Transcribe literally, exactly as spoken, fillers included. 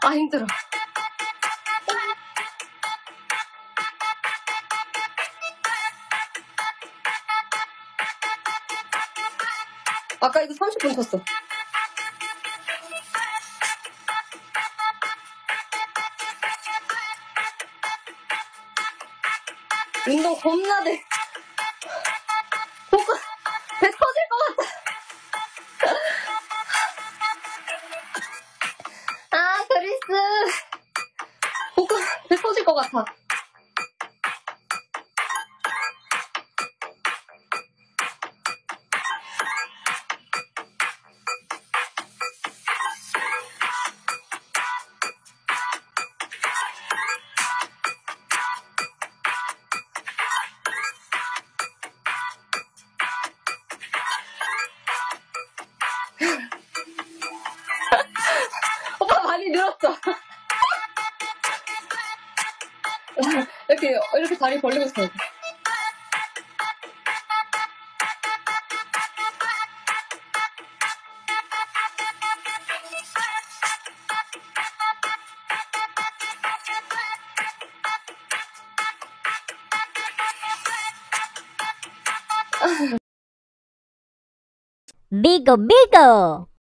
아, 힘들어. 아까 이거 삼십 분 쳤어. 운동 겁나 돼. 복근, 배 터질 것 같아. 아, 그리스. 복근, 배 터질 것 같아. 오빠 많이 늘었죠? 이렇게, 이렇게 다리 벌리고 있어야 돼. Bigo, Bigo!